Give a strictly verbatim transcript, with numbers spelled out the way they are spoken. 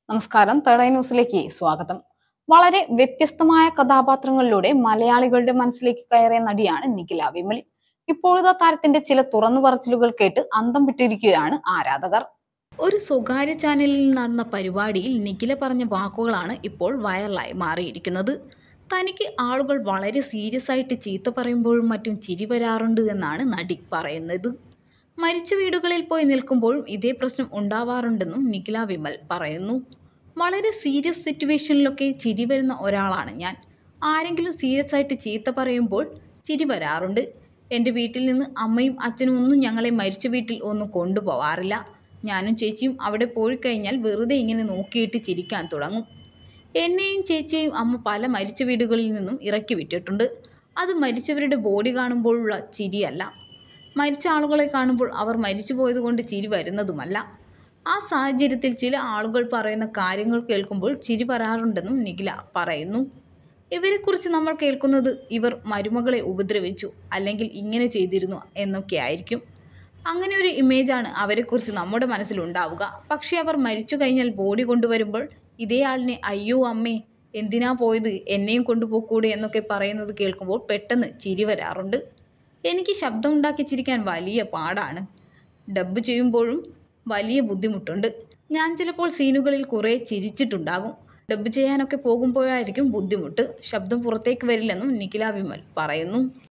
നമസ്കാരം. Third eye ന്യൂസിലേക്ക് സ്വാഗതം. വളരെ വ്യത്യസ്തമായ കഥാപാത്രങ്ങളിലൂടെ മലയാളികളുടെ മനസ്സിലേക്ക് കയറിയ നടിയാണ് നിഖില വിമൽ. ഇപ്പോഴത്തെ താരത്തിന്റെ ചില തുറന്നു പറച്ചിലുകൾ കേട്ട് അന്തം വിട്ടിരിക്കുകയാണ് ആരാധകർ. ഒരു സ്വകാര്യ ചാനലിൽ നടന്ന പരിപാടിയിൽ നിഖില പറഞ്ഞ വാക്കുകളാണ് ഇപ്പോൾ വൈറലായി മാറിയിരിക്കുന്നത്. തനിക്ക് ആളുകൾ വളരെ സീരിയസ് ആയിട്ട് ചീത്ത പറയുമ്പോഴും മറ്റും ചിരി വരാറുണ്ട് എന്നാണ് നടി പറയുന്നത്. മരിച്ച വീടുകളിൽ പോയി നിൽക്കുമ്പോഴും ഇതേ പ്രശ്നം ഉണ്ടാവാറുണ്ടെന്നും നിഖില വിമൽ പറയുന്നു. വളരെ സീരിയസ് സിറ്റുവേഷനിലൊക്കെ ചിരി വരുന്ന ഒരാളാണ് ഞാൻ. ആരെങ്കിലും സീരിയസ് ആയിട്ട് ചീത്ത പറയുമ്പോൾ ചിരി വരാറുണ്ട്. എൻ്റെ വീട്ടിൽ നിന്ന് അമ്മയും അച്ഛനും ഒന്നും ഞങ്ങളെ മരിച്ച വീട്ടിൽ ഒന്നും കൊണ്ടുപോവാറില്ല. ഞാനും ചേച്ചിയും അവിടെ പോയി കഴിഞ്ഞാൽ വെറുതെ ഇങ്ങനെ നോക്കിയിട്ട് ചിരിക്കാൻ തുടങ്ങും. എന്നെയും ചേച്ചിയെയും അമ്മ പല മരിച്ച വീടുകളിൽ നിന്നും ഇറക്കി വിട്ടിട്ടുണ്ട്. അത് മരിച്ചവരുടെ ബോഡി കാണുമ്പോഴുള്ള ചിരിയല്ല, മരിച്ച ആളുകളെ കാണുമ്പോൾ അവർ മരിച്ചു പോയതുകൊണ്ട് ചിരി വരുന്നതുമല്ല. ആ സാഹചര്യത്തിൽ ചില ആളുകൾ പറയുന്ന കാര്യങ്ങൾ കേൾക്കുമ്പോൾ ചിരി വരാറുണ്ടെന്നും നിഖില പറയുന്നു. ഇവരെക്കുറിച്ച് നമ്മൾ കേൾക്കുന്നത് ഇവർ മരുമകളെ ഉപദ്രവിച്ചു, അല്ലെങ്കിൽ ഇങ്ങനെ ചെയ്തിരുന്നു എന്നൊക്കെ ആയിരിക്കും. അങ്ങനെ ഒരു ഇമേജാണ് അവരെക്കുറിച്ച് നമ്മുടെ മനസ്സിലുണ്ടാവുക. പക്ഷേ അവർ മരിച്ചു കഴിഞ്ഞാൽ ബോഡി കൊണ്ടുവരുമ്പോൾ ഇതേ ആളിനെ അയ്യോ അമ്മേ എന്തിനാ പോയത്, എന്നെയും കൊണ്ടുപോക്കൂടെ എന്നൊക്കെ പറയുന്നത് കേൾക്കുമ്പോൾ പെട്ടെന്ന് ചിരി വരാറുണ്ട്. എനിക്ക് ശബ്ദം ഉണ്ടാക്കി ചിരിക്കാൻ വലിയ പാടാണ്. ഡബ്ബ് ചെയ്യുമ്പോഴും വലിയ ബുദ്ധിമുട്ടുണ്ട്. ഞാൻ ചിലപ്പോൾ സീനുകളിൽ കുറേ ചിരിച്ചിട്ടുണ്ടാകും. ഡബ്ബ് ചെയ്യാനൊക്കെ പോകുമ്പോഴായിരിക്കും ബുദ്ധിമുട്ട്. ശബ്ദം പുറത്തേക്ക് വരില്ലെന്നും നിഖില വിമൽ പറയുന്നു.